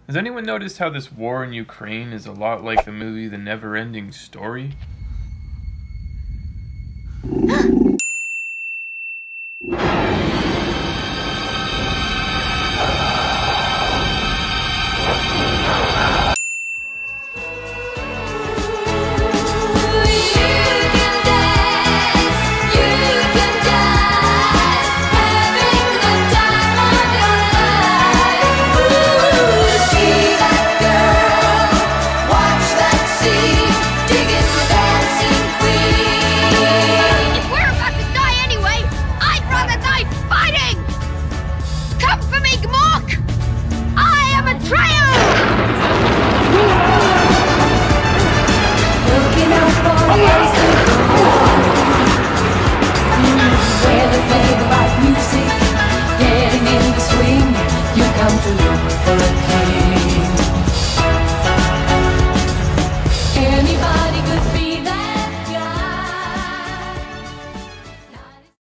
Has anyone noticed how this war in Ukraine is a lot like the movie The Never-Ending Story? Getting in the swing, you come to look for a